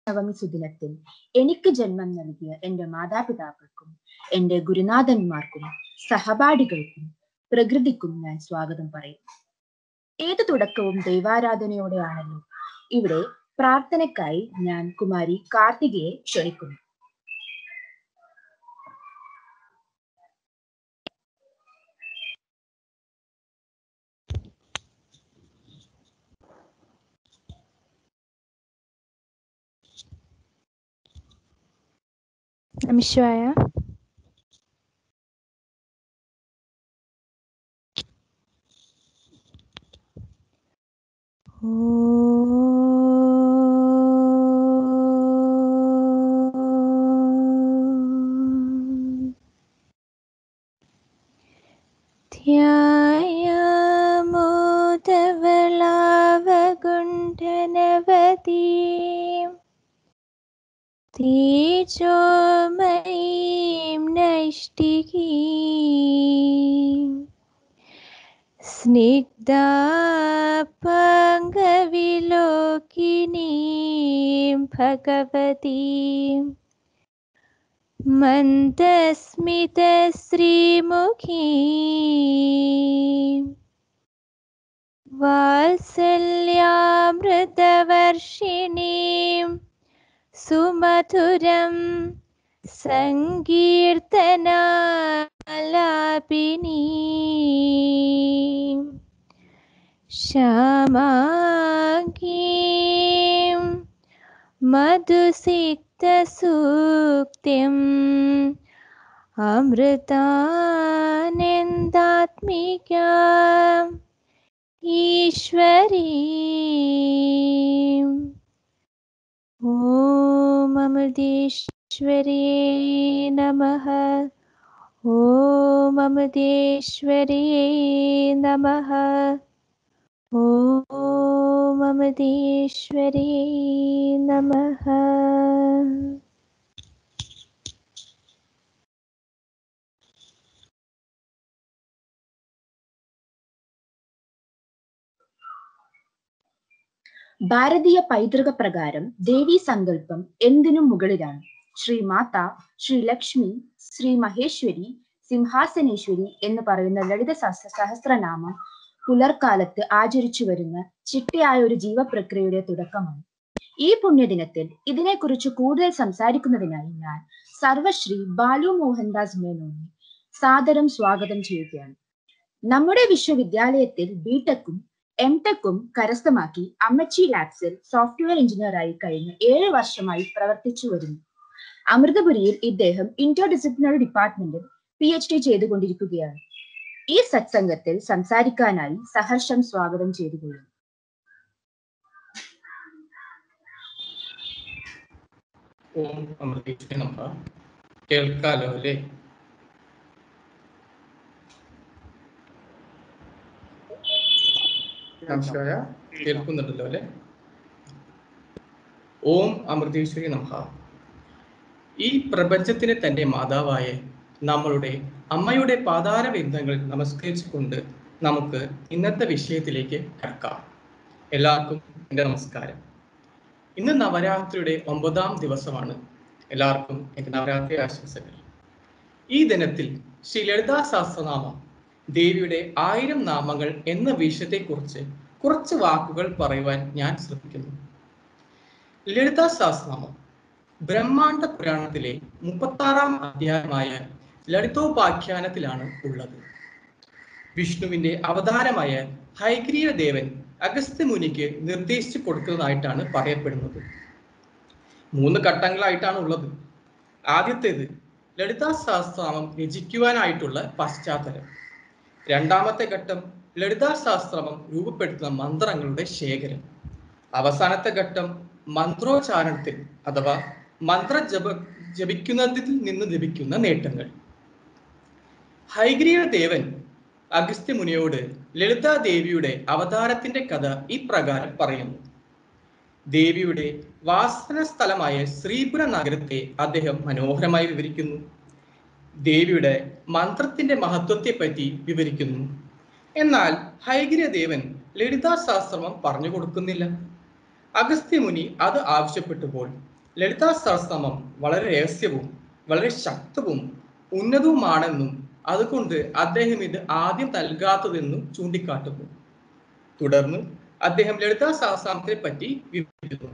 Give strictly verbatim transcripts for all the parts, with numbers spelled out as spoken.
നവമി സുദിനത്തിൽ എനിക്ക് ജന്മം നൽകിയ എൻ്റെ മാതാപിതാക്കൾക്കും എൻ്റെ ഗുരുനാഥന്മാർക്കും സഹപാഠികൾക്കും പ്രകൃതിക്കും ഞാൻ സ്വാഗതം പറയും. ഏത് തുടക്കവും ദൈവാരാധനയോടെയാണല്ലോ. ഇവിടെ പ്രാർത്ഥനയ്ക്കായി ഞാൻ കുമാരി കാർത്തികയെ ക്ഷണിക്കുന്നു. നമഃശിവായ. ധ്യായമോദവളാവകുണ്ഠനവതീം തേജോമയീം നൈഷ്ഠികീം സ്നിഗ്ധാപംഗവിലോകിനീം ഭഗവതീം മന്ദസ്മിതശ്രീമുഖീം വാത്സല്യാമൃതവർഷിണീം സുമധുരം സങ്കീർത്തനാലാപിനീം ശ്യാമാംഗീം മധുസിക്തസൂക്തിം അമൃതാനന്ദാത്മികാം ഈശ്വരീം. ഓം അമൃതേശ്വരിയേ നമഃ. ഓം അമൃതേശ്വരിയേ നമഃ. ഓം അമൃതേശ്വരിയേ നമഃ. ഭാരതീയ പൈതൃക പ്രകാരം ദേവീ സങ്കല്പം എന്തിനും മുകളിലാണ്. ശ്രീ മാത, ശ്രീ ലക്ഷ്മി, ശ്രീ മഹേശ്വരി, സിംഹാസനേശ്വരി എന്ന് പറയുന്ന ലളിത സഹസ്രനാമം പുലർക്കാലത്ത് ആചരിച്ചു വരുന്ന ചിട്ടയായ ഒരു ജീവപ്രക്രിയയുടെ തുടക്കമാണ്. ഈ പുണ്യദിനത്തിൽ ഇതിനെക്കുറിച്ച് കൂടുതൽ സംസാരിക്കുന്നതിനായി ഞാൻ സർവശ്രീ ബാലു മോഹൻദാസ് മേനോനെ സാദരം സ്വാഗതം ചെയ്യുകയാണ്. നമ്മുടെ വിശ്വവിദ്യാലയത്തിൽ ബിടെക്കും എം ടെക്കും കരസ്ഥമാക്കി അമ്മച്ചി ലാബ്സിൽ സോഫ്റ്റ്വെയർ എഞ്ചിനീയറായി കഴിഞ്ഞ് ഏഴ് വർഷമായി പ്രവർത്തിച്ചു വരുന്നു. അമൃതപുരിയിൽ ഇദ്ദേഹം ഇന്റർ ഡിസിപ്ലിനറി ഡിപ്പാർട്ട്മെന്റിൽ പി എച്ച് ഡി ചെയ്തുകൊണ്ടിരിക്കുകയാണ്. ഈ സത്സംഗത്തിൽ സംസാരിക്കാനായി സഹർഷം സ്വാഗതം ചെയ്തുകൊള്ളുന്നു. ഓം അമൃതേശ്വരി നമഃ. കേൾക്കാലോ അല്ലേ? കേൾക്കുന്നുണ്ടല്ലോ അല്ലെ? ഓം അമൃതേശ്വരി നമഃ. ഈ പ്രപഞ്ചത്തിന് തന്റെ മാതാവായ നമ്മളുടെ അമ്മയുടെ പാതാര ബിന്ദങ്ങളിൽ നമസ്കരിച്ചുകൊണ്ട് നമുക്ക് ഇന്നത്തെ വിഷയത്തിലേക്ക് കടക്കാം. എല്ലാവർക്കും എൻ്റെ നമസ്കാരം. ഇന്ന് നവരാത്രിയുടെ ഒമ്പതാം ദിവസമാണ്. എല്ലാവർക്കും എൻ്റെ നവരാത്രി ആശംസകൾ. ഈ ദിനത്തിൽ ശ്രീ ലളിതാ സഹസ്രനാമം ദേവിയുടെ ആയിരം നാമങ്ങൾ എന്ന വിഷയത്തെക്കുറിച്ച് കുറച്ച് വാക്കുകൾ പറയുവാൻ ഞാൻ ശ്രമിക്കുന്നു. ലളിതാ സഹസ്രനാമം ബ്രഹ്മാണ്ഡ പുരാണത്തിലെ മുപ്പത്തി ആറാം അധ്യായമായ ലളിതോപാഖ്യാനത്തിലാണ് ഉള്ളത്. വിഷ്ണുവിന്റെ അവതാരമായ ഹയഗ്രീവ ദേവൻ അഗസ്ത്യ മുനിക്ക് നിർദ്ദേശിച്ചു കൊടുക്കുന്നതായിട്ടാണ് പറയപ്പെടുന്നത്. മൂന്ന് ഘട്ടങ്ങളായിട്ടാണ് ഉള്ളത്. ആദ്യത്തേത് ലളിതാ സഹസ്രനാമം രചിക്കുവാനായിട്ടുള്ള പശ്ചാത്തലം. രണ്ടാമത്തെ ഘട്ടം ലളിതാ സഹസ്രനാമം രൂപപ്പെടുത്തുന്ന മന്ത്രങ്ങളുടെ ശേഖരം. അവസാനത്തെ ഘട്ടം മന്ത്രോച്ചാരണത്തിൽ അഥവാ മന്ത്ര ജപ ജപിക്കുന്നതിൽ നിന്ന് ലഭിക്കുന്ന നേട്ടങ്ങൾ. ഹയഗ്രീവ ദേവൻ അഗസ്ത്യ മുനിയോട് ലളിതാ ദേവിയുടെ അവതാരത്തിന്റെ കഥ ഇപ്രകാരം പറയുന്നു. ദേവിയുടെ വാസന സ്ഥലമായ ശ്രീപുര നഗരത്തെ അദ്ദേഹം മനോഹരമായി വിവരിക്കുന്നു. ദേവിയുടെ മന്ത്രത്തിന്റെ മഹത്വത്തെ പറ്റി വിവരിക്കുന്നു. എന്നാൽ ഹയഗ്രീവ ദേവൻ ലളിതാ സഹസ്രനാമം പറഞ്ഞു കൊടുക്കുന്നില്ല. അഗസ്ത്യ മുനി അത് ആവശ്യപ്പെട്ടപ്പോൾ ലളിതാ സഹസ്രനാമം വളരെ രഹസ്യവും വളരെ ശക്തവും ഉന്നതവുമാണെന്നും അതുകൊണ്ട് അദ്ദേഹം ഇത് ആദ്യം നൽകാത്തതെന്നും ചൂണ്ടിക്കാട്ടുന്നു. തുടർന്ന് അദ്ദേഹം ലളിതാ സഹസ്രനാമത്തെ പറ്റി വിവരിക്കുന്നു.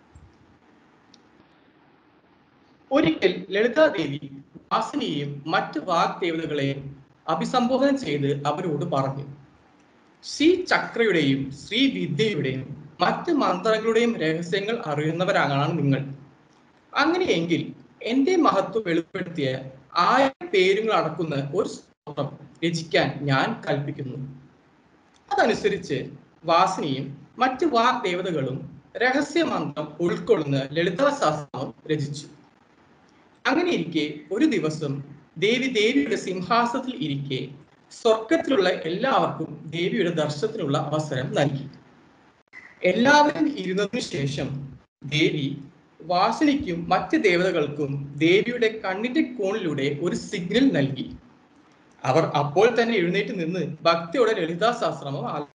ഒരിക്കൽ ലളിതാദേവി വാസിനിയെയും മറ്റ് വാഗ്ദേവതകളെയും അഭിസംബോധന ചെയ്ത് അവരോട് പറഞ്ഞു, ശ്രീ ചക്രയുടെയും ശ്രീ വിദ്യയുടെയും മറ്റ് മന്ത്രങ്ങളുടെയും രഹസ്യങ്ങൾ അറിയുന്നവരാണ് നിങ്ങൾ. അങ്ങനെയെങ്കിൽ എന്റെ മഹത്വം വെളിപ്പെടുത്തിയ ആയിരം പേരുകൾ അടക്കുന്ന ഒരു സ്തോത്രം രചിക്കാൻ ഞാൻ കൽപ്പിക്കുന്നു. അതനുസരിച്ച് വാസിനിയും മറ്റ് വാഗ്ദേവതകളും രഹസ്യമന്ത്രം ഉൾക്കൊള്ളുന്ന ലളിതാ സഹസ്രനാമം രചിച്ചു. അങ്ങനെ ഇരിക്കെ ഒരു ദിവസം ദേവി ദേവിയുടെ സിംഹാസനത്തിൽ ഇരിക്കെ സ്വർഗത്തിലുള്ള എല്ലാവർക്കും ദേവിയുടെ ദർശനത്തിനുള്ള അവസരം നൽകി. എല്ലാവരും ഇരുന്നതിനു ശേഷം ദേവി വാസിനിക്കും മറ്റ് ദേവതകൾക്കും ദേവിയുടെ കണ്ണിന്റെ കോണിലൂടെ ഒരു സിഗ്നൽ നൽകി. അവർ അപ്പോൾ തന്നെ എഴുന്നേറ്റ് നിന്ന് ഭക്തിയോടെ ലളിതാ സഹസ്രനാമം ആലപിച്ചു.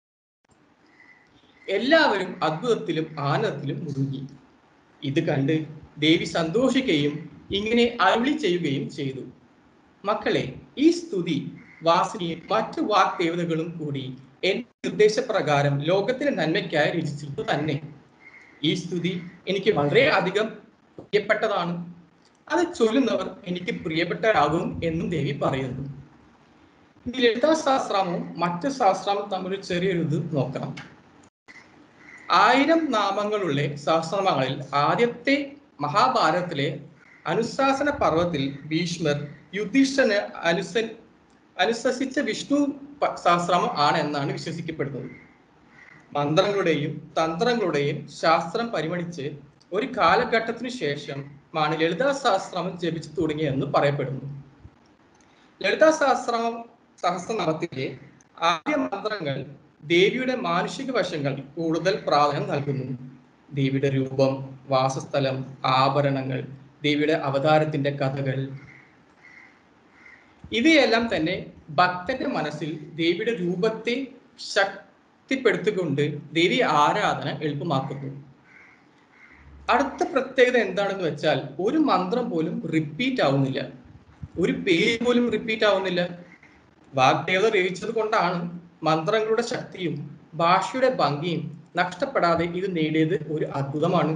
എല്ലാവരും അത്ഭുതത്തിലും ആനന്ദത്തിലും മുഴുകി. ഇത് കണ്ട് ദേവി സന്തോഷിക്കുകയും ഇങ്ങനെ അരുളി ചെയ്യുകയും ചെയ്തു, മക്കളെ, ഈ സ്തുതി വാസിനിയും മറ്റു വാഗ്ദേവതകളും കൂടി എന്റെ നിർദ്ദേശപ്രകാരം ലോകത്തിന്റെ നന്മയ്ക്കായി രചിച്ചിട്ട് തന്നെ. ഈ സ്തുതി എനിക്ക് വളരെ അധികം പ്രിയപ്പെട്ടതാണ്. അത് ചൊല്ലുന്നവർ എനിക്ക് പ്രിയപ്പെട്ടവരാകും എന്നും ദേവി പറയുന്നു. ഈ ലളിതാ സഹസ്രനാമവും മറ്റ് സഹസ്രനാമവും തമ്മിൽ ചെറിയൊരു ഇത് നോക്കാം. ആയിരം നാമങ്ങളുള്ള സഹസ്രനാമങ്ങളിൽ ആദ്യത്തെ മഹാഭാരതത്തിലെ അനുശാസന പർവ്വത്തിൽ ഭീഷ്മർ യുധിഷ്ഠിരന് അനുസ അനുശസിച്ച വിഷ്ണു സഹസ്രനാമം ആണ് എന്നാണ് വിശ്വസിക്കപ്പെടുന്നത്. മന്ത്രങ്ങളുടെയും തന്ത്രങ്ങളുടെയും ശാസ്ത്രം പരിഗണിച്ച് ഒരു കാലഘട്ടത്തിനു ശേഷമാണ് ലളിതാ സഹസ്രനാമം ജപിച്ചു തുടങ്ങിയെന്ന് പറയപ്പെടുന്നു. ലളിതാ സഹസ്രനാമം സഹസ്രനാമത്തിലെ ആദ്യ മന്ത്രങ്ങൾ ദേവിയുടെ മാനുഷിക വശങ്ങൾ കൂടുതൽ പ്രാധാന്യം നൽകുന്നു. ദേവിയുടെ രൂപം, വാസസ്ഥലം, ആഭരണങ്ങൾ, ദേവിയുടെ അവതാരത്തിന്റെ കഥകൾ, ഇവയെല്ലാം തന്നെ ഭക്തന്റെ മനസ്സിൽ ദേവിയുടെ രൂപത്തെ ശക്തിപ്പെടുത്തിക്കൊണ്ട് ദേവി ആരാധന എളുപ്പമാക്കുന്നു. അടുത്ത പ്രത്യേകത എന്താണെന്ന് വെച്ചാൽ ഒരു മന്ത്രം പോലും റിപ്പീറ്റ് ആവുന്നില്ല, ഒരു പേര് പോലും റിപ്പീറ്റ് ആവുന്നില്ല. വാഗ്ദേവത രചിച്ചത് കൊണ്ടാണ് മന്ത്രങ്ങളുടെ ശക്തിയും ഭാഷയുടെ ഭംഗിയും നഷ്ടപ്പെടാതെ ഇത് നേടിയത് ഒരു അത്ഭുതമാണ്.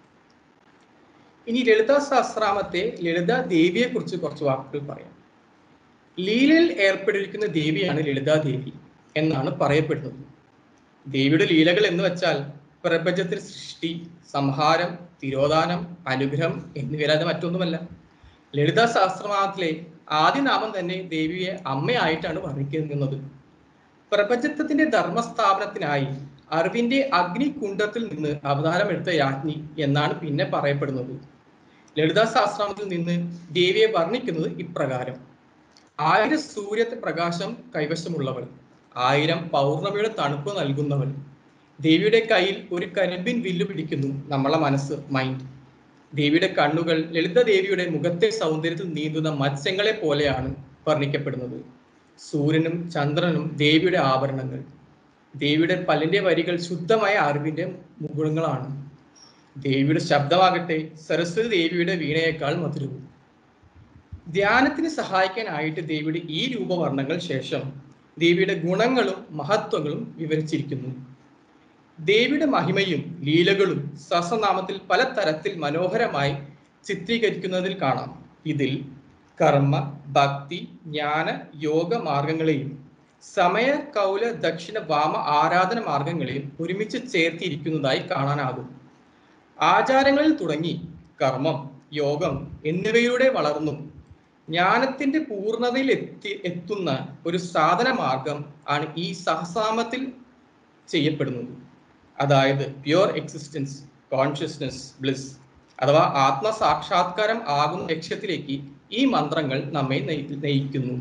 ഇനി ലളിതാ സഹസ്രനാമത്തെ ലളിതാ ദേവിയെ കുറിച്ച് കുറച്ച് വാക്കുകൾ പറയാം. ലീലയിൽ ഏർപ്പെട്ടിരിക്കുന്ന ദേവിയാണ് ലളിതാദേവി എന്നാണ് പറയപ്പെടുന്നത്. ദേവിയുടെ ലീലകൾ എന്ന് വെച്ചാൽ പ്രപഞ്ചത്തിന്റെ സൃഷ്ടി, സംഹാരം, തിരോധാനം, അനുഗ്രഹം എന്നിവയല്ലാതെ മറ്റൊന്നുമല്ല. ലളിതാ സഹസ്രനാമത്തിലെ ആദ്യ നാമം തന്നെ ദേവിയെ അമ്മയായിട്ടാണ് വർണ്ണിക്കുന്നത്. പ്രപഞ്ചത്തിന്റെ ധർമ്മസ്ഥാപനത്തിനായി അറിവിന്റെ അഗ്നികുണ്ഡത്തിൽ നിന്ന് അവതാരം എടുത്ത യാജ്ഞി എന്നാണ് പിന്നെ പറയപ്പെടുന്നത്. ലളിതാ സഹസ്രനാമത്തിൽ നിന്ന് ദേവിയെ വർണ്ണിക്കുന്നത് ഇപ്രകാരം: ആയിരം സൂര്യ പ്രകാശം കൈവശമുള്ളവൾ, ആയിരം പൗർണമിയുടെ തണുപ്പ് നൽകുന്നവൾ. ദേവിയുടെ കയ്യിൽ ഒരു കരിമ്പിൻ വില്ലു പിടിക്കുന്നു നമ്മളെ മനസ്സ്, മൈൻഡ്. ദേവിയുടെ കണ്ണുകൾ ലളിത ദേവിയുടെ മുഖത്തെ സൗന്ദര്യത്തിൽ നീന്തുന്ന മത്സ്യങ്ങളെ പോലെയാണ് വർണ്ണിക്കപ്പെടുന്നത്. സൂര്യനും ചന്ദ്രനും ദേവിയുടെ ആഭരണങ്ങൾ. ദേവിയുടെ പല്ലിന്റെ വരികൾ ശുദ്ധമായ അറിവിന്റെ മുകുളങ്ങളാണ്. ദേവിയുടെ ശബ്ദമാകട്ടെ സരസ്വതി ദേവിയുടെ വീണയേക്കാൾ മധുരവും. ധ്യാനത്തിന് സഹായിക്കാനായിട്ട് ദേവിയുടെ ഈ രൂപവർണ്ണങ്ങൾ ശേഷം ദേവിയുടെ ഗുണങ്ങളും മഹത്വങ്ങളും വിവരിച്ചിരിക്കുന്നു. ദേവിയുടെ മഹിമയും ലീലകളും സഹസ്രനാമത്തിൽ പലതരത്തിൽ മനോഹരമായി ചിത്രീകരിക്കുന്നതിൽ കാണാം. ഇതിൽ കർമ്മ, ഭക്തി, ജ്ഞാന, യോഗ മാർഗങ്ങളെയും സമയ, കൗല, ദക്ഷിണ, വാമ ആരാധന മാർഗങ്ങളെയും ഒരുമിച്ച് ചേർത്തിരിക്കുന്നതായി കാണാനാകും. ആചാരങ്ങളിൽ തുടങ്ങി കർമ്മം, യോഗം എന്നിവയിലൂടെ വളർന്നും ജ്ഞാനത്തിന്റെ പൂർണ്ണതയിൽ എത്തി എത്തുന്ന ഒരു സാധന മാർഗം ആണ് ഈ സഹസ്രനാമത്തിൽ ചെയ്യപ്പെടുന്നത്. അതായത് പ്യുവർ എക്സിസ്റ്റൻസ്, കോൺഷ്യസ്നസ്, ബ്ലിസ് അഥവാ ആത്മസാക്ഷാത്കാരം ആകുന്ന ലക്ഷ്യത്തിലേക്ക് ഈ മന്ത്രങ്ങൾ നമ്മെ നയിക്കുന്നു.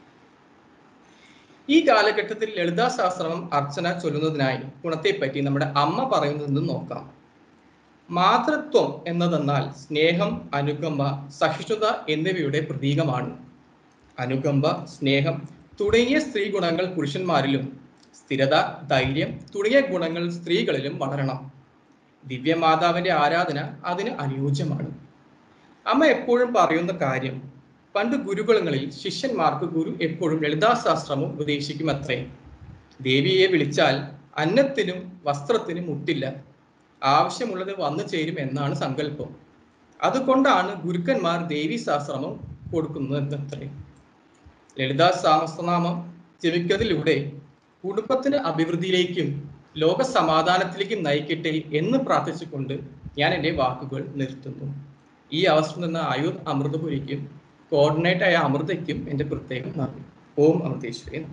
ഈ കാലഘട്ടത്തിൽ ലളിതാ സഹസ്രനാമം അർച്ചന ചൊല്ലുന്നതിനായി ഗുണത്തെപ്പറ്റി നമ്മുടെ അമ്മ പറയുന്നതെന്ന് നോക്കാം. മാതൃത്വം എന്നതെന്നാൽ സ്നേഹം, അനുകമ്പ, സഹിഷ്ണുത എന്നിവയുടെ പ്രതീകമാണ്. അനുകമ്പ, സ്നേഹം തുടങ്ങിയ സ്ത്രീ ഗുണങ്ങൾ പുരുഷന്മാരിലും സ്ഥിരത, ധൈര്യം തുടങ്ങിയ ഗുണങ്ങൾ സ്ത്രീകളിലും വളരണം. ദിവ്യമാതാവിന്റെ ആരാധന അതിന് അനുയോജ്യമാണ്. അമ്മ എപ്പോഴും പറയുന്ന കാര്യം, പണ്ട് ഗുരുകുലങ്ങളിൽ ശിഷ്യന്മാർക്ക് ഗുരു എപ്പോഴും ലളിതാശാസ്ത്രവും ഉപദേശിക്കും അത്രേ. ദേവിയെ വിളിച്ചാൽ അന്നത്തിനും വസ്ത്രത്തിനും മുട്ടില്ല, ആവശ്യമുള്ളത് വന്നു ചേരും എന്നാണ് സങ്കല്പം. അതുകൊണ്ടാണ് ഗുരുക്കന്മാർ ദേവി ശാസ്ത്രമം കൊടുക്കുന്നത് അത്രേ. ലളിതാ സഹസ്രനാമം ജപിക്കുന്നതിലൂടെ കുടുംബത്തിന് അഭിവൃദ്ധിയിലേക്കും ലോക സമാധാനത്തിലേക്കും നയിക്കട്ടെ എന്ന് പ്രാർത്ഥിച്ചുകൊണ്ട് ഞാൻ എൻ്റെ വാക്കുകൾ നിർത്തുന്നു. ഈ അവസരം നിന്ന് ആയുർ അമൃതപുരിക്കും കോർഡിനേറ്റ് ആയ അമൃതയ്ക്കും എൻ്റെ പ്രത്യേകം നന്ദി. ഓം അമൃതേശ്വരി.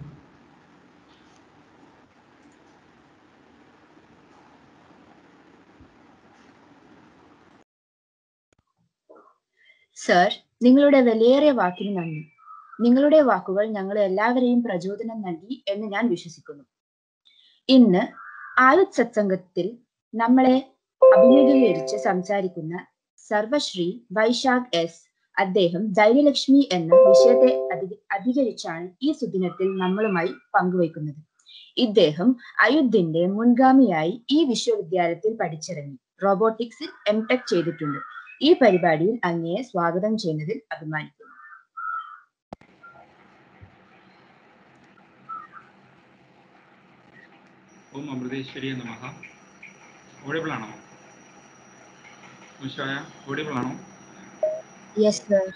സർ, നിങ്ങളുടെ വിലയേറിയ വാക്കിന് നന്ദി. നിങ്ങളുടെ വാക്കുകൾ ഞങ്ങൾ എല്ലാവരെയും പ്രചോദനം നൽകി എന്ന് ഞാൻ വിശ്വസിക്കുന്നു. ഇന്ന് ആയുധ സത്സംഗത്തിൽ നമ്മളെ അഭിമുഖീകരിച്ച് സംസാരിക്കുന്ന സർവശ്രീ വൈശാഖ് എസ്, അദ്ദേഹം ധൈര്യലക്ഷ്മി എന്ന വിഷയത്തെ അധി അധികരിച്ചാണ് ഈ സുദിനത്തിൽ നമ്മളുമായി പങ്കുവയ്ക്കുന്നത്. ഇദ്ദേഹം അയുദ്ധിന്റെ മുൻഗാമിയായി ഈ വിശ്വവിദ്യാലയത്തിൽ പഠിച്ചിറങ്ങി റോബോട്ടിക്സിൽ എം ടെക് ചെയ്തിട്ടുണ്ട്. ഈ പരിപാടിയിൽ അങ്ങയെ സ്വാഗതം ചെയ്യുന്നതിൽ അഭിമാനിക്കുന്നു. ഓം അമൃതേശ്വരി നമഃ. ഓഡിബിൾ ആണോ? ഓഡിബിൾ ആണോ? Yes sir.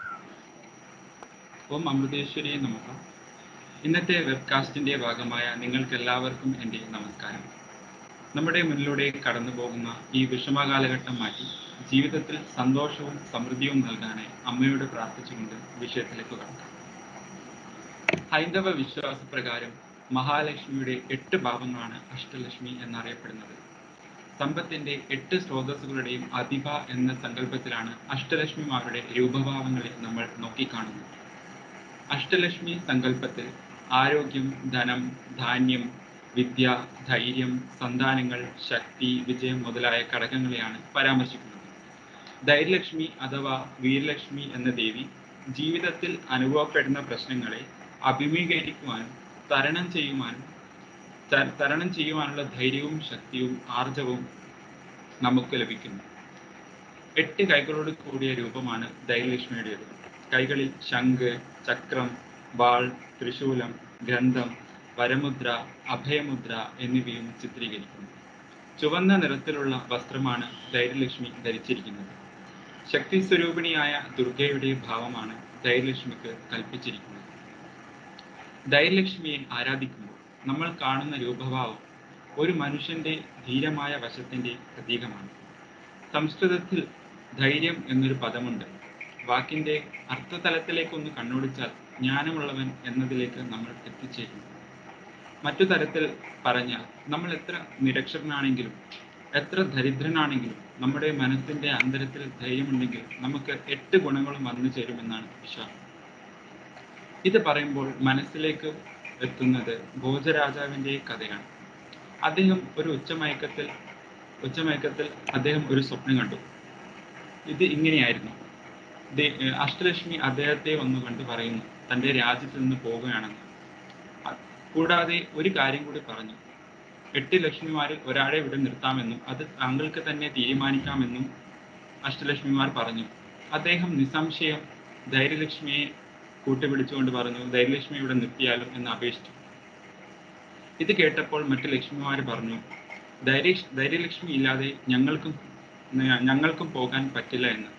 ഓം അമൃതേശ്വരി നമഃ. ഇന്നത്തെ വെബ്കാസ്റ്റിന്റെ ഭാഗമായ നിങ്ങൾക്ക് എല്ലാവർക്കും എൻ്റെ നമസ്കാരം. നമ്മുടെ മുന്നിലൂടെ കടന്നു പോകുന്ന ഈ വിഷമകാലഘട്ടം മാറ്റി ജീവിതത്തിൽ സന്തോഷവും സമൃദ്ധിയും നൽകാനായി അമ്മയോട് പ്രാർത്ഥിച്ചുകൊണ്ട് വിഷയത്തിലേക്ക് കടക്കാം. ഹൈന്ദവ വിശ്വാസപ്രകാരം മഹാലക്ഷ്മിയുടെ എട്ട് ഭാവങ്ങളാണ് അഷ്ടലക്ഷ്മി എന്നറിയപ്പെടുന്നത്. സമ്പത്തിന്റെ എട്ട് സ്രോതസ്സുകളുടെയും അധിപ എന്ന സങ്കല്പത്തിലാണ് അഷ്ടലക്ഷ്മിമാരുടെ രൂപഭാവങ്ങളെ നമ്മൾ നോക്കിക്കാണുന്നത്. അഷ്ടലക്ഷ്മി സങ്കല്പത്തിൽ ആരോഗ്യം, ധനം, ധാന്യം, വിദ്യ, ധൈര്യം, സന്താനങ്ങൾ, ശക്തി, വിജയം മുതലായ ഘടകങ്ങളെയാണ് പരാമർശിക്കുന്നത്. ധൈര്യലക്ഷ്മി അഥവാ വീരലക്ഷ്മി എന്ന ദേവി ജീവിതത്തിൽ അനുഭവപ്പെടുന്ന പ്രശ്നങ്ങളെ അഭിമുഖീകരിക്കുവാനും തരണം ചെയ്യുവാനും തരണം ചെയ്യുവാനുള്ള ധൈര്യവും ശക്തിയും ആർജവും നമുക്ക് ലഭിക്കുന്നു. എട്ട് കൈകളോട് കൂടിയ രൂപമാണ് ധൈര്യലക്ഷ്മിയുടേത്. കൈകളിൽ ശംഖ്, ചക്രം, വാൾ, ത്രിശൂലം, ഗ്രന്ഥം, വരമുദ്ര, അഭയമുദ്ര എന്നിവയും ചിത്രീകരിക്കുന്നു. ചുവന്ന നിറത്തിലുള്ള വസ്ത്രമാണ് ധൈര്യലക്ഷ്മി ധരിച്ചിരിക്കുന്നത്. ശക്തി സ്വരൂപിണിയായ ദുർഗയുടെ ഭാവമാണ് ധൈര്യലക്ഷ്മിക്ക് കൽപ്പിച്ചിരിക്കുന്നത്. ധൈര്യലക്ഷ്മിയെ ആരാധിക്കുമ്പോൾ നമ്മൾ കാണുന്ന രൂപഭാവം ഒരു മനുഷ്യന്റെ ധീരമായ വശത്തിന്റെ പ്രതീകമാണ്. സംസ്കൃതത്തിൽ ധൈര്യം എന്നൊരു പദമുണ്ട്. വാക്കിന്റെ അർത്ഥതലത്തിലേക്കൊന്ന് കണ്ണോടിച്ചാൽ ജ്ഞാനമുള്ളവൻ എന്നതിലേക്ക് നമ്മൾ എത്തിച്ചേരുന്നു. മറ്റു തരത്തിൽ പറഞ്ഞാൽ നമ്മൾ എത്ര നിരക്ഷരനാണെങ്കിലും എത്ര ദരിദ്രനാണെങ്കിലും നമ്മുടെ മനസ്സിന്റെ അന്തരത്തിൽ ധൈര്യമുണ്ടെങ്കിൽ നമുക്ക് എട്ട് ഗുണങ്ങളും വന്നു ചേരുമെന്നാണ് വിശ്വാസം. ഇത് പറയുമ്പോൾ മനസ്സിലേക്ക് എത്തുന്നത് ഭോജരാജാവിന്റെ കഥയാണ്. അദ്ദേഹം ഒരു ഉച്ചമയക്കത്തിൽ ഉച്ചമയക്കത്തിൽ അദ്ദേഹം ഒരു സ്വപ്നം കണ്ടു. ഇത് ഇങ്ങനെയായിരുന്നു. അഷ്ടലക്ഷ്മി അദ്ദേഹത്തെ ഒന്ന് കണ്ടു പറയുന്നു തൻ്റെ രാജ്യത്ത് നിന്ന് പോകുകയാണെന്ന്. കൂടാതെ ഒരു കാര്യം കൂടി പറഞ്ഞു. എട്ട് ലക്ഷ്മിമാരിൽ ഒരാളെ ഇവിടെ നിർത്താമെന്നും അത് താങ്കൾക്ക് തന്നെ തീരുമാനിക്കാമെന്നും അഷ്ടലക്ഷ്മിമാർ പറഞ്ഞു. അദ്ദേഹം നിസ്സംശയം ധൈര്യലക്ഷ്മിയെ കൂട്ടുപിടിച്ചുകൊണ്ട് പറഞ്ഞു, ധൈര്യലക്ഷ്മി ഇവിടെ നിർത്തിയാലും എന്ന് അപേക്ഷിച്ചു. ഇത് കേട്ടപ്പോൾ മറ്റു ലക്ഷ്മിമാർ പറഞ്ഞു, ധൈര്യ ധൈര്യലക്ഷ്മി ഇല്ലാതെ ഞങ്ങൾക്കും ഞങ്ങൾക്കും പോകാൻ പറ്റില്ല എന്ന്.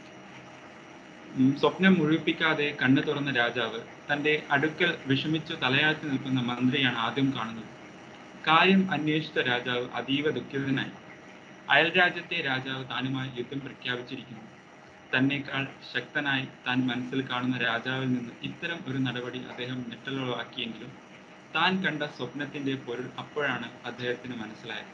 സ്വപ്നം മുഴുവിപ്പിക്കാതെ കണ്ണു തുറന്ന രാജാവ് തൻ്റെ അടുക്കൽ വിഷമിച്ചു തലയാഴ്ത്തി നിൽക്കുന്ന മന്ത്രിയാണ് ആദ്യം കാണുന്നത്. കാര്യം അന്വേഷിച്ച രാജാവ് അതീവ ദുഃഖിതനായി. അയൽരാജ്യത്തെ രാജാവ് താനുമായി യുദ്ധം പ്രഖ്യാപിച്ചിരിക്കുന്നു. തന്നേക്കാൾ ശക്തനായി താൻ മനസ്സിൽ കാണുന്ന രാജാവിൽ നിന്ന് ഇത്തരം ഒരു നടപടി അദ്ദേഹം ഞെട്ടലുളവാക്കിയെങ്കിലും താൻ കണ്ട സ്വപ്നത്തിന്റെ പൊരുൾ അപ്പോഴാണ് അദ്ദേഹത്തിന് മനസ്സിലായത്.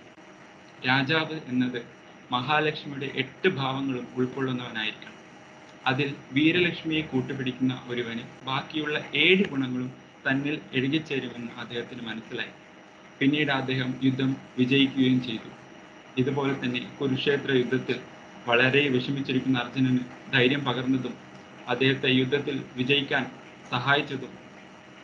രാജാവ് എന്നത് മഹാലക്ഷ്മിയുടെ എട്ട് ഭാവങ്ങളും ഉൾക്കൊള്ളുന്നവനായിരിക്കണം. അതിൽ വീരലക്ഷ്മിയെ കൂട്ടുപിടിക്കുന്ന ഒരുവന് ബാക്കിയുള്ള ഏഴ് ഗുണങ്ങളും തന്നിൽ എഴുകിച്ചേരുമെന്ന് അദ്ദേഹത്തിന് മനസ്സിലായി. പിന്നീട് അദ്ദേഹം യുദ്ധം വിജയിക്കുകയും ചെയ്തു. ഇതുപോലെ തന്നെ കുരുക്ഷേത്ര യുദ്ധത്തിൽ വളരെ വിഷമിച്ചിരിക്കുന്ന അർജുനന് ധൈര്യം പകർന്നതും അദ്ദേഹത്തെ യുദ്ധത്തിൽ വിജയിക്കാൻ സഹായിച്ചതും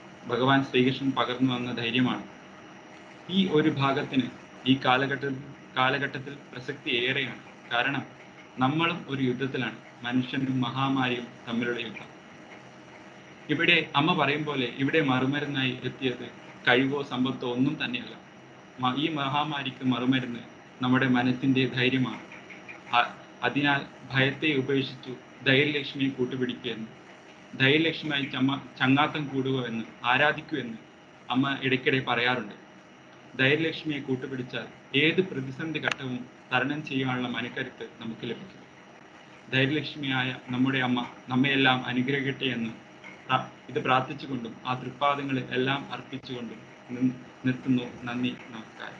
ഭഗവാൻ ശ്രീകൃഷ്ണൻ പകർന്നു വന്ന ധൈര്യമാണ്. ഈ ഒരു ഭാഗത്തിന് ഈ കാലഘട്ടത്തിൽ കാലഘട്ടത്തിൽ പ്രസക്തി ഏറെയാണ്. കാരണം നമ്മളും ഒരു യുദ്ധത്തിലാണ്, മനുഷ്യനും മഹാമാരിയും തമ്മിലുള്ള യുദ്ധം. ഇവിടെ അമ്മ പറയും പോലെ ഇവിടെ മറുമരുന്നായി എത്തിയത് കഴിവോ സമ്പത്തോ ഒന്നും തന്നെയല്ല. ഈ മഹാമാരിക്ക് മറുമരുന്ന് നമ്മുടെ മനസ്സിന്റെ ധൈര്യമാണ്. അതിനാൽ ഭയത്തെ ഉപേക്ഷിച്ചു ധൈര്യലക്ഷ്മിയെ കൂട്ടുപിടിക്കുമെന്ന്, ധൈര്യലക്ഷ്മിയായി ചമ്മ ചങ്ങാത്തം കൂടുകയെന്ന്, ആരാധിക്കുമെന്ന് അമ്മ ഇടയ്ക്കിടെ പറയാറുണ്ട്. ധൈര്യലക്ഷ്മിയെ കൂട്ടുപിടിച്ചാൽ ഏത് പ്രതിസന്ധി ഘട്ടവും തരണം ചെയ്യാനുള്ള മനക്കരുത്ത് നമുക്ക് ലഭിക്കും. ധൈര്യലക്ഷ്മിയായ നമ്മുടെ അമ്മ നമ്മയെല്ലാം അനുഗ്രഹിക്കട്ടെ എന്ന് ഇത് പ്രാർത്ഥിച്ചുകൊണ്ടും ആ തൃപ്പാദങ്ങളിൽ എല്ലാം അർപ്പിച്ചുകൊണ്ടും നിർത്തുന്നു. നന്ദി, നമസ്കാരം.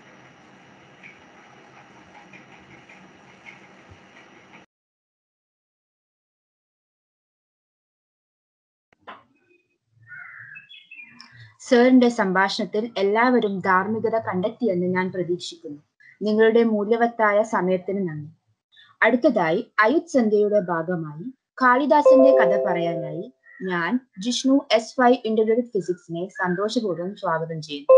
സാറിന്റെ സംഭാഷണത്തിൽ എല്ലാവരും ധാർമ്മികത കണ്ടെത്തിയെന്ന് ഞാൻ പ്രതീക്ഷിക്കുന്നു. നിങ്ങളുടെ മൂല്യവത്തായ സമയത്തിന് നന്ദി. അടുത്തതായി അയുത് സന്ധ്യയുടെ ഭാഗമായി കാളിദാസന്റെ കഥ പറയാനായി ഞാൻ ജിഷ്ണു എസ് ഫൈവ് ഇന്റഗ്രേറ്റഡ് ഫിസിക്സിനെ സന്തോഷപൂർവ്വം സ്വാഗതം ചെയ്യുന്നു.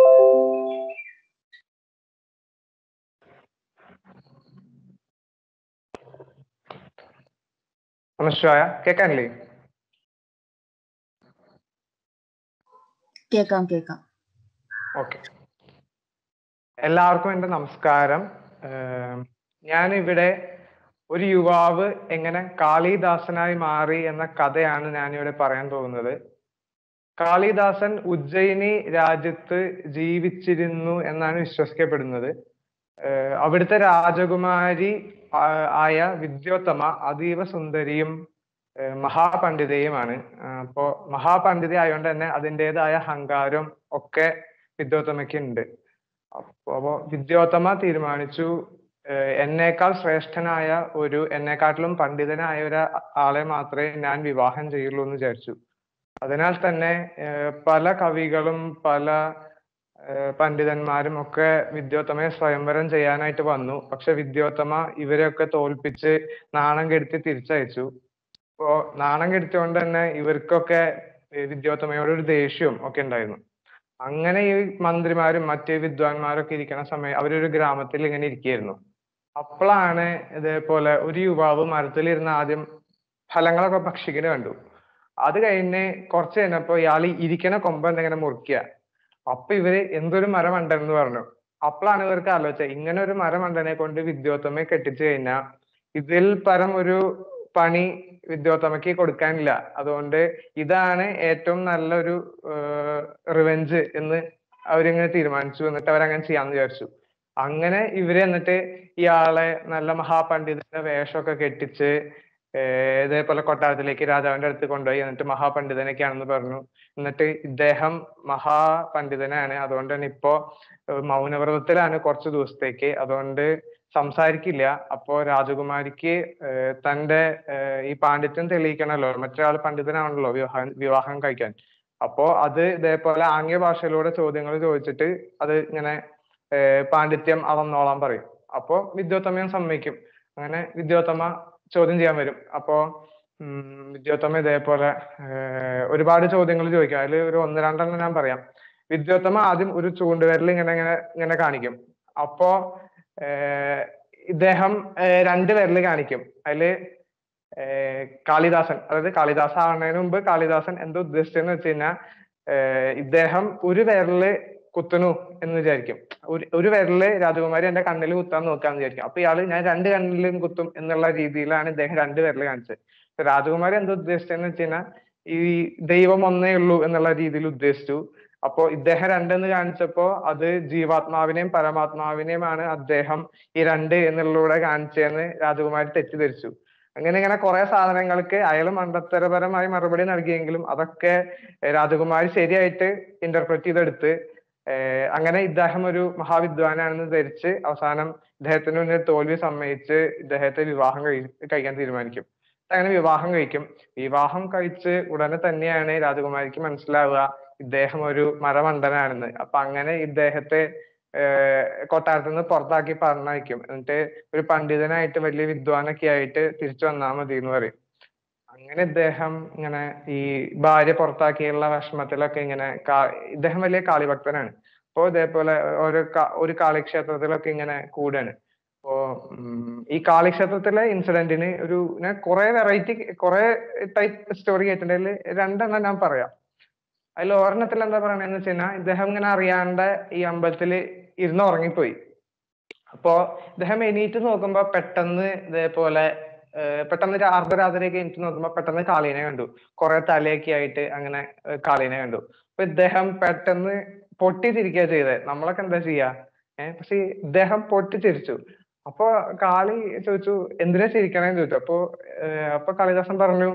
നമസ്കാരം, കേൾക്കാനില്ലേ? കേൾക്കാം കേൾക്കാം ഓക്കെ. എല്ലാവർക്കും എൻ്റെ നമസ്കാരം. ഞാൻ ഇവിടെ ഒരു യുവാവ് എങ്ങനെ കാളിദാസനായി മാറി എന്ന കഥയാണ് ഞാനിവിടെ പറയാൻ പോകുന്നത്. കാളിദാസൻ ഉജ്ജയിനി രാജ്യത്ത് ജീവിച്ചിരുന്നു എന്നാണ് വിശ്വസിക്കപ്പെടുന്നത്. അവിടുത്തെ രാജകുമാരി ആയ വിദ്യോത്തമ അതീവ സുന്ദരിയും മഹാപണ്ഡിതയുമാണ്. അപ്പോ മഹാപണ്ഡിത ആയതുകൊണ്ട് തന്നെ അതിൻ്റെതായ അഹങ്കാരം ഒക്കെ വിദ്യോത്തമയ്ക്ക് ഉണ്ട്. അപ്പോ വിദ്യോത്തമ തീരുമാനിച്ചു, എന്നേക്കാൾ ശ്രേഷ്ഠനായ ഒരു എന്നെക്കാട്ടിലും പണ്ഡിതനായ ഒരു ആളെ മാത്രമേ ഞാൻ വിവാഹം ചെയ്യുള്ളൂ എന്ന് വിചാരിച്ചു. അതിനാൽ തന്നെ പല കവികളും പല പണ്ഡിതന്മാരും ഒക്കെ വിദ്യോത്തമയെ സ്വയംവരം ചെയ്യാനായിട്ട് വന്നു. പക്ഷെ വിദ്യോത്തമ ഇവരെയൊക്കെ തോൽപ്പിച്ച് നാണം കെടുത്തി തിരിച്ചയച്ചു. അപ്പോ നാണം കെടുത്തിയോണ്ട് തന്നെ ഇവർക്കൊക്കെ വിദ്യോത്തമയോടൊരു ദേഷ്യവും ഒക്കെ ഉണ്ടായിരുന്നു. അങ്ങനെ ഈ മന്ത്രിമാരും മറ്റ് വിദ്വാൻമാരൊക്കെ ഇരിക്കുന്ന സമയം അവരൊരു ഗ്രാമത്തിൽ ഇങ്ങനെ ഇരിക്കുകയായിരുന്നു. അപ്പോഴാണ് ഇതേപോലെ ഒരു യുവാവ് മരത്തിലിരുന്ന് ആദ്യം ഫലങ്ങളൊക്കെ ഭക്ഷിക്കുന്നത് കണ്ടു. അത് കഴിഞ്ഞ് കുറച്ച് കഴിഞ്ഞപ്പോ ഇയാൾ ഇരിക്കണ കൊമ്പ് എന്തെങ്കിലും മുറിക്കുക. അപ്പൊ ഇവര് എന്തൊരു മരമണ്ടെന്ന് പറഞ്ഞു. അപ്പോഴാണ് ഇവർക്ക് ആലോചിച്ചത്, ഇങ്ങനെ ഒരു മരമണ്ടനെ കൊണ്ട് വിദ്യോത്തമയെ കെട്ടിച്ചു കഴിഞ്ഞാൽ ഇതിൽ പരം ഒരു പണി വിദ്യോത്തമയ്ക്ക് കൊടുക്കാനില്ല. അതുകൊണ്ട് ഇതാണ് ഏറ്റവും നല്ലൊരു റിവെഞ്ച് എന്ന് അവരിങ്ങനെ തീരുമാനിച്ചു. എന്നിട്ട് അവരങ്ങനെ ചെയ്യാന്ന് വിചാരിച്ചു. അങ്ങനെ ഇവര് എന്നിട്ട് ഇയാളെ നല്ല മഹാപണ്ഡിതന്റെ വേഷമൊക്കെ കെട്ടിച്ച് ഇതേപോലെ കൊട്ടാരത്തിലേക്ക് രാജാവിന്റെ അടുത്ത് കൊണ്ടുപോയി. എന്നിട്ട് മഹാപണ്ഡിതനൊക്കെയാണെന്ന് പറഞ്ഞു. എന്നിട്ട് ഇദ്ദേഹം മഹാപണ്ഡിതനാണ്, അതുകൊണ്ട് തന്നെ ഇപ്പോ മൗനവ്രതത്തിലാണ് കുറച്ച് ദിവസത്തേക്ക്, അതുകൊണ്ട് സംസാരിക്കില്ല. അപ്പോ രാജകുമാരിക്ക് തന്റെ ഈ പാണ്ഡിത്യം തെളിയിക്കണമല്ലോ, മറ്റൊരാൾ പണ്ഡിതനാണല്ലോ വിവാഹം വിവാഹം കഴിക്കാൻ. അപ്പോ അത് ഇതേപോലെ ആംഗ്യ ഭാഷയിലൂടെ ചോദ്യങ്ങൾ ചോദിച്ചിട്ട് അത് ഇങ്ങനെ പാണ്ഡിത്യം അളന്നോളാൻ പറയും. അപ്പോ വിദ്യോത്തമയും സമ്മതിക്കും. അങ്ങനെ വിദ്യോത്തമ ചോദ്യം ചെയ്യാൻ വരും. അപ്പോ ഉം വിദ്യോത്തമ ഇതേപോലെ ഒരുപാട് ചോദ്യങ്ങൾ ചോദിക്കും. അതിൽ ഒരു ഒന്ന് രണ്ടെണ്ണം ഞാൻ പറയാം. വിദ്യോത്തമ ആദ്യം ഒരു ചൂണ്ടുവിരൽ ഇങ്ങനെ ഇങ്ങനെ ഇങ്ങനെ കാണിക്കും. അപ്പോ ഇദ്ദേഹം രണ്ട് വിരൽ കാണിക്കും. അതില് കാളിദാസൻ, അതായത് കാളിദാസൻ ആവുന്നതിന് മുമ്പ് കാളിദാസൻ എന്താ ഉദ്ദേശിച്ചെന്ന് വെച്ച് കഴിഞ്ഞാൽ ഇദ്ദേഹം ഒരു വിരല് കുത്തുന്നു എന്ന് വിചാരിക്കും. ഒരു ഒരു വിരല് രാജകുമാരി എന്റെ കണ്ണിൽ കുത്താൻ നോക്കാന്ന് വിചാരിക്കും. അപ്പൊ ഇയാള് ഞാൻ രണ്ട് കണ്ണിലും കുത്തും എന്നുള്ള രീതിയിലാണ് ഇദ്ദേഹം രണ്ട് വിരല് കാണിച്ചത്. രാജകുമാരി എന്താ ഉദ്ദേശിച്ചതെന്ന് വെച്ച് കഴിഞ്ഞാൽ ഈ ദൈവം ഒന്നേ ഉള്ളൂ എന്നുള്ള രീതിയിൽ ഉദ്ദേശിച്ചു. അപ്പോ ഇദ്ദേഹം രണ്ടെന്ന് കാണിച്ചപ്പോ അത് ജീവാത്മാവിനെയും പരമാത്മാവിനെയുമാണ് അദ്ദേഹം ഈ രണ്ട് എന്നുള്ളൂടെ കാണിച്ചതെന്ന് രാജകുമാരി തെറ്റിദ്ധരിച്ചു. അങ്ങനെ ഇങ്ങനെ കുറെ സാധനങ്ങൾക്ക് അയാൾ മണ്ടത്തരപരമായി മറുപടി നൽകിയെങ്കിലും അതൊക്കെ രാജകുമാരി ശരിയായിട്ട് ഇന്റർപ്രറ്റ് ചെയ്തെടുത്ത് അങ്ങനെ ഇദ്ദേഹം ഒരു മഹാവിദ്വാനാണെന്ന് ധരിച്ച് അവസാനം ഇദ്ദേഹത്തിന് മുന്നിൽ തോൽവി സമ്മതിച്ച് ഇദ്ദേഹത്തെ വിവാഹം കഴി കഴിക്കാൻ തീരുമാനിക്കും. അങ്ങനെ വിവാഹം കഴിക്കും. വിവാഹം കഴിച്ച് ഉടനെ തന്നെയാണ് രാജകുമാരിക്ക് മനസ്സിലാവുക ഇദ്ദേഹം ഒരു മരമണ്ടനാണെന്ന്. അപ്പൊ അങ്ങനെ ഇദ്ദേഹത്തെ കൊട്ടാരത്തിൽ നിന്ന് പുറത്താക്കി പറഞ്ഞയക്കും. എന്നിട്ട് ഒരു പണ്ഡിതനായിട്ട് വലിയ വിദ്വാനൊക്കെ ആയിട്ട് തിരിച്ചു വന്നാൽ മതി എന്ന് പറയും. അങ്ങനെ ഇദ്ദേഹം ഇങ്ങനെ ഈ ഭാര്യ പുറത്താക്കിയുള്ള വിഷമത്തിലൊക്കെ ഇങ്ങനെ ഇദ്ദേഹം വലിയ കാളിഭക്തനാണ്. അപ്പോ ഇതേപോലെ ഓരോ ഒരു കാളിക്ഷേത്രത്തിലൊക്കെ ഇങ്ങനെ കൂടാണ്. അപ്പോ ഈ കാളിക്ഷേത്രത്തിലെ ഇൻസിഡന്റിന് ഒരു ഞാൻ കുറെ വെറൈറ്റി കുറെ ടൈപ്പ് സ്റ്റോറി കേട്ടിട്ടുണ്ടെങ്കിൽ രണ്ടെണ്ണം ഞാൻ പറയാം. അതിൽ ഒരെണ്ണത്തിൽ എന്താ പറയണെന്ന് വെച്ച് കഴിഞ്ഞാൽ ഇദ്ദേഹം ഇങ്ങനെ അറിയാണ്ട് ഈ അമ്പലത്തിൽ ഇരുന്ന് ഉറങ്ങിപ്പോയി. അപ്പോ ഇദ്ദേഹം എണീറ്റ് നോക്കുമ്പോ പെട്ടെന്ന് ഇതേപോലെ പെട്ടെന്ന് അർദ്ധരാത്രിയൊക്കെ എണീറ്റ് നോക്കുമ്പോ പെട്ടെന്ന് കാളീനെ കണ്ടു. കുറെ തലയൊക്കെ ആയിട്ട് അങ്ങനെ കാളീനെ കണ്ടു. അപ്പൊ ഇദ്ദേഹം പെട്ടെന്ന് പൊട്ടിച്ചിരിക്കുക ചെയ്തത്. നമ്മളൊക്കെ എന്താ ചെയ്യാ? ഏഹ് പക്ഷെ ഇദ്ദേഹം പൊട്ടിച്ചിരിച്ചു. അപ്പൊ കാളി ചോദിച്ചു എന്തിനാ ചിരിക്കണേന്ന് ചോദിച്ചു. അപ്പൊ അപ്പൊ കാളിദാസൻ പറഞ്ഞു,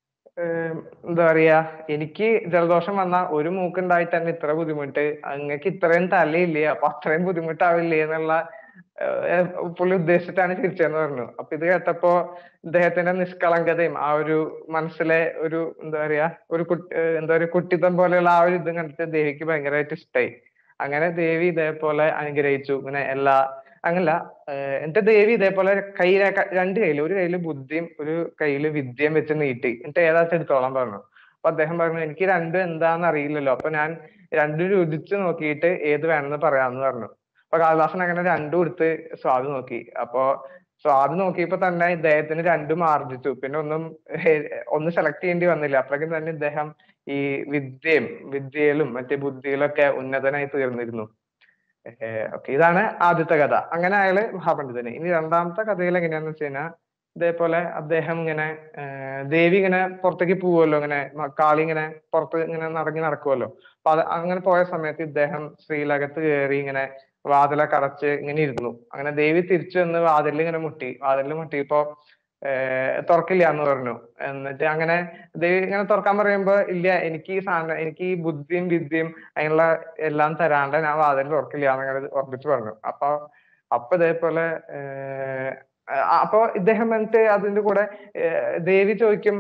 എന്താ പറയാ, എനിക്ക് ജലദോഷം വന്ന ഒരു മൂക്കുണ്ടായിട്ട് തന്നെ ഇത്ര ബുദ്ധിമുട്ട്, അങ്ങക്ക് ഇത്രയും തലയില്ലേ, അപ്പൊ അത്രയും ബുദ്ധിമുട്ടാവില്ലേ എന്നുള്ള പുള്ളി ഉദ്ദേശിച്ചിട്ടാണ് ചിരിച്ചതെന്ന് പറഞ്ഞു. അപ്പൊ ഇത് കേട്ടപ്പോ ഇദ്ദേഹത്തിന്റെ നിഷ്കളങ്കതയും ആ ഒരു മനസ്സിലെ ഒരു എന്താ പറയാ ഒരു കുട്ടി എന്താ പറയാ കുട്ടിത്തം പോലെയുള്ള ആ ഒരു ഇതും കണ്ടിട്ട് ദേവിക്ക് ഭയങ്കരമായിട്ട് ഇഷ്ടമായി. അങ്ങനെ ദേവി ഇതേപോലെ അനുഗ്രഹിച്ചു. ഇങ്ങനെ എല്ലാ അങ്ങനല്ല, എന്നിട്ട് ദേവി ഇതേപോലെ കയ്യിലെ രണ്ട് കയ്യില്, ഒരു കയ്യില് ബുദ്ധിയും ഒരു കയ്യില് വിദ്യയും വെച്ച് നീട്ടി, എന്നിട്ട് ഏതാச்சுം എടുത്തോളാൻ പറഞ്ഞു. അപ്പൊ അദ്ദേഹം പറഞ്ഞു എനിക്ക് രണ്ടും എന്താന്ന് അറിയില്ലല്ലോ, അപ്പൊ ഞാൻ രണ്ടും രുചിച്ച് നോക്കിയിട്ട് ഏത് വേണമെന്ന് പറയാമെന്ന് പറഞ്ഞു. അപ്പൊ കാളിദാസൻ അങ്ങനെ രണ്ടും എടുത്ത് സ്വാദ് നോക്കി. അപ്പൊ സ്വാദ് നോക്കിയപ്പോ തന്നെ ഇദ്ദേഹത്തിന് രണ്ടും ആർജിച്ചു. പിന്നെ ഒന്നും ഒന്ന് സെലക്ട് ചെയ്യേണ്ടി വന്നില്ല. അപ്പോഴേക്കും തന്നെ ഇദ്ദേഹം ഈ വിദ്യയും വിദ്യയിലും മറ്റേ ബുദ്ധിയിലൊക്കെ ഉന്നതനായി തീർന്നിരുന്നു. ഓക്കെ, ഇതാണ് ആദ്യത്തെ കഥ. അങ്ങനെ അയാള് മഹാപണ്ഡിതന്. ഇനി രണ്ടാമത്തെ കഥയിൽ എങ്ങനെയാന്ന് വെച്ച് കഴിഞ്ഞാൽ ഇതേപോലെ അദ്ദേഹം ഇങ്ങനെ ദേവി ഇങ്ങനെ പുറത്തേക്ക് പോവുമല്ലോ, ഇങ്ങനെ കാളി ഇങ്ങനെ പുറത്ത് ഇങ്ങനെ നടങ്ങി നടക്കുമല്ലോ. അപ്പൊ അത് അങ്ങനെ പോയ സമയത്ത് ഇദ്ദേഹം ശ്രീലകത്ത് കയറി ഇങ്ങനെ വാതിലൊക്കെ അടച്ച് ഇങ്ങനെ ഇരുന്നു. അങ്ങനെ ദേവി തിരിച്ചു വന്ന് വാതിലിൽ ഇങ്ങനെ മുട്ടി. വാതിലിൽ മുട്ടിയപ്പോ ഏർ തുറക്കില്ല എന്ന് പറഞ്ഞു. എന്നിട്ട് അങ്ങനെ ദേവി ഇങ്ങനെ തുറക്കാൻ പറയുമ്പോ ഇല്ല, എനിക്ക് ഈ സാധനം എനിക്ക് ഈ ബുദ്ധിയും വിദ്യയും അതിനുള്ള എല്ലാം തരാണ്ട് ഞാൻ വാതിൽ തുറക്കില്ല എന്നങ്ങനെ ഉറപ്പിച്ചു പറഞ്ഞു. അപ്പൊ അപ്പൊ ഇതേപോലെ ഏർ അപ്പൊ ഇദ്ദേഹം എന്നിട്ട് അതിന്റെ കൂടെ ദേവി ചോദിക്കും,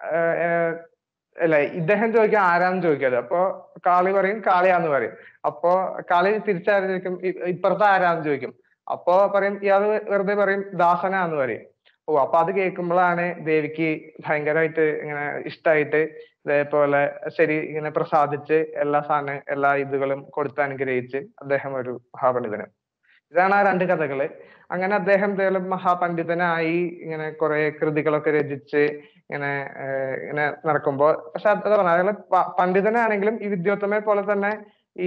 അല്ല ഇദ്ദേഹം ചോദിക്കും ആരാന്ന് ചോദിക്കാതെ. അപ്പൊ കാളി പറയും കാളിയാന്ന് പറയും. അപ്പൊ കാളി തിരിച്ചാരും ചോദിക്കും ഇപ്പുറത്തെ ആരാന്ന് ചോദിക്കും. അപ്പൊ പറയും ഇയാള് വെറുതെ പറയും ദാസനാന്ന് പറയും. ഓ അപ്പൊ അത് കേൾക്കുമ്പോഴാണ് ദേവിക്ക് ഭയങ്കരമായിട്ട് ഇങ്ങനെ ഇഷ്ടമായിട്ട് ഇതേപോലെ ശരി ഇങ്ങനെ പ്രസാദിച്ച് എല്ലാ സാധനം എല്ലാ ഇതുകളും കൊടുത്ത് അനുഗ്രഹിച്ച് അദ്ദേഹം ഒരു മഹാപണ്ഡിതന്. ഇതാണ് ആ രണ്ട് കഥകള്. അങ്ങനെ അദ്ദേഹം ഇതേലും മഹാപണ്ഡിതനായി ഇങ്ങനെ കുറെ കൃതികളൊക്കെ രചിച്ച് ഇങ്ങനെ ഇങ്ങനെ നടക്കുമ്പോ, പക്ഷെ അത് പറഞ്ഞ അയാള് പണ്ഡിതനാണെങ്കിലും ഈ വിദ്യോത്തമയെ പോലെ തന്നെ ഈ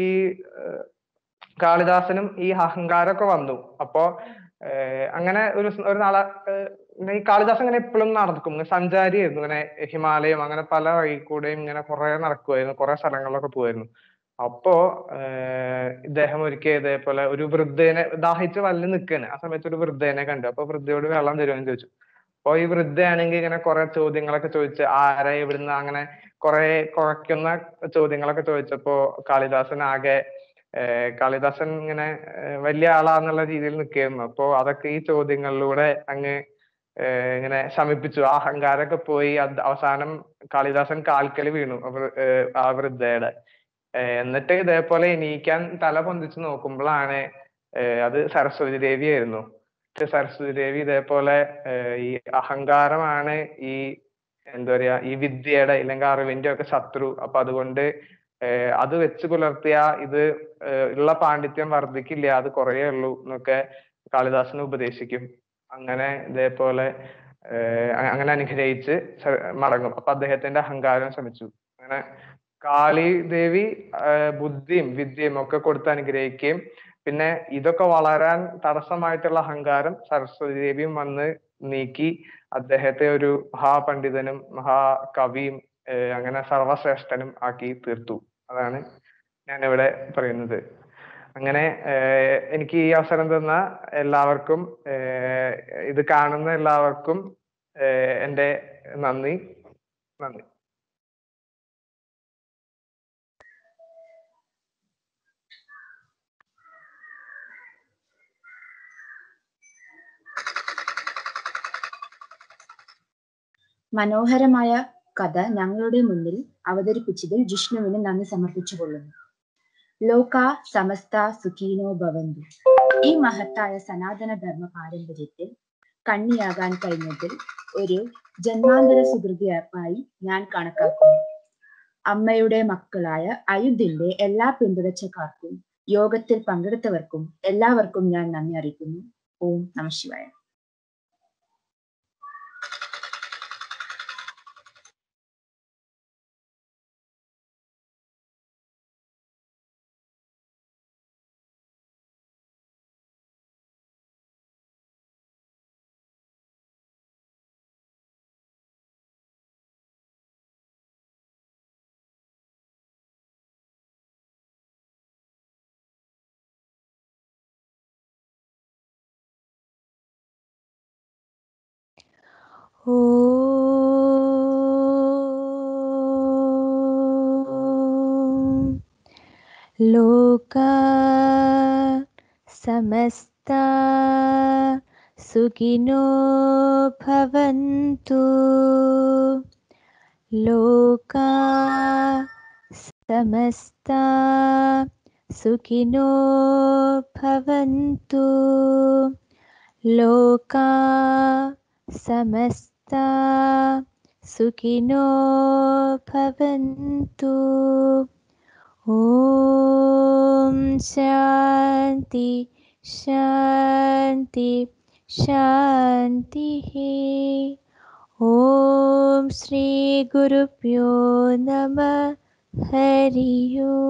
കാളിദാസനും ഈ അഹങ്കാരമൊക്കെ വന്നു. അപ്പോ അങ്ങനെ ഒരു ഒരു നാളെ ഈ കാളിദാസൻ ഇങ്ങനെ എപ്പോഴും നടക്കും, സഞ്ചാരിയായിരുന്നു. ഇങ്ങനെ ഹിമാലയം അങ്ങനെ പല വഴി കൂടെയും ഇങ്ങനെ കുറെ നടക്കുമായിരുന്നു, കുറെ സ്ഥലങ്ങളിലൊക്കെ പോകുമായിരുന്നു. അപ്പോ ഇദ്ദേഹം ഒരിക്കൽ ഇതേപോലെ ഒരു വൃദ്ധേനെ ദാഹിച്ച് വല്ല നിൽക്കാണ്. ആ സമയത്ത് ഒരു വൃദ്ധേനെ കണ്ടു. അപ്പൊ വൃദ്ധയോട് വെള്ളം തരുമെന്ന് ചോദിച്ചു. അപ്പൊ ഈ വൃദ്ധയാണെങ്കിൽ ഇങ്ങനെ കുറെ ചോദ്യങ്ങളൊക്കെ ചോദിച്ച് ആരാ എവിടുന്ന് അങ്ങനെ കുറെ കുഴക്കുന്ന ചോദ്യങ്ങളൊക്കെ ചോദിച്ചപ്പോ കാളിദാസൻ ആകെ കാളിദാസൻ ഇങ്ങനെ വലിയ ആളാന്നുള്ള രീതിയിൽ നിൽക്കുകയായിരുന്നു. അപ്പോ അതൊക്കെ ഈ ചോദ്യങ്ങളിലൂടെ അങ്ങ് ഇങ്ങനെ ശമിപ്പിച്ചു. ആ അഹങ്കാരമൊക്കെ പോയി അവസാനം കാളിദാസൻ കാൽക്കല് വീണു ആ വൃദ്ധയുടെ. എന്നിട്ട് ഇതേപോലെ എണീക്കാൻ തല പൊന്തിച്ച് നോക്കുമ്പോഴാണ് അത് സരസ്വതി ദേവി ആയിരുന്നു. സരസ്വതി ദേവി ഇതേപോലെ ഈ അഹങ്കാരമാണ് ഈ എന്താ പറയാ ഈ വിദ്യയുടെ ഇല്ലെങ്കിൽ അറിവിന്റെ ഒക്കെ ശത്രു. അപ്പൊ അതുകൊണ്ട് അത് വെച്ച് പുലർത്തിയ ഇത് ഉള്ള പാണ്ഡിത്യം വർദ്ധിക്കില്ല, അത് കുറയേ ഉള്ളൂ എന്നൊക്കെ കാളിദാസന് ഉപദേശിക്കും. അങ്ങനെ ഇതേപോലെ അങ്ങനെ അനുഗ്രഹിച്ച് മടങ്ങും. അപ്പൊ അദ്ദേഹത്തിന്റെ അഹങ്കാരം ശമിച്ചു. അങ്ങനെ കാളി ദേവി ബുദ്ധിയും വിദ്യയും ഒക്കെ കൊടുത്ത് അനുഗ്രഹിക്കുകയും പിന്നെ ഇതൊക്കെ വളരാൻ തടസ്സമായിട്ടുള്ള അഹങ്കാരം സരസ്വതി ദേവിയും വന്ന് നീക്കി അദ്ദേഹത്തെ ഒരു മഹാപണ്ഡിതനും മഹാകവിയും അങ്ങനെ സർവശ്രേഷ്ഠനും ആക്കി തീർത്തു. അതാണ് ഞാൻ ഇവിടെ പറയുന്നത്. അങ്ങനെ എനിക്ക് ഈ അവസരം തന്ന എല്ലാവർക്കും ഇത് കാണുന്ന എല്ലാവർക്കും എൻ്റെ നന്ദി നന്ദി മനോഹരമായ കഥ ഞങ്ങളുടെ മുന്നിൽ അവതരിപ്പിച്ചതിൽ ജിഷ്ണുവിന് നന്ദി സമർപ്പിച്ചുകൊള്ളുന്നു. ലോക സമസ്ത സുഖീനോ ഭവന്തു. ഈ മഹത്തായ സനാതന ധർമ്മ പാരമ്പര്യത്തിൽ കണ്ണിയാകാൻ കഴിഞ്ഞതിൽ ഒരു ജന്മാന്തര സുഹൃതിയായി ഞാൻ കണക്കാക്കുന്നു. അമ്മയുടെ മക്കളായ അയുധിന്റെ എല്ലാ പിന്തുടർച്ചക്കാർക്കും യോഗത്തിൽ പങ്കെടുത്തവർക്കും എല്ലാവർക്കും ഞാൻ നന്ദി അറിയിക്കുന്നു. ഓം നമഃ ശിവായ. ॐ लोका समस्ता सुखिनो भवन्तु. लोका समस्ता सुखिनो भवन्तु. लोका समस्ता सुखिनो भवन्तु. ॐ शान्ति शान्ति शान्तिः. ॐ श्री गुरुभ्यो नमः. हरि ओम्.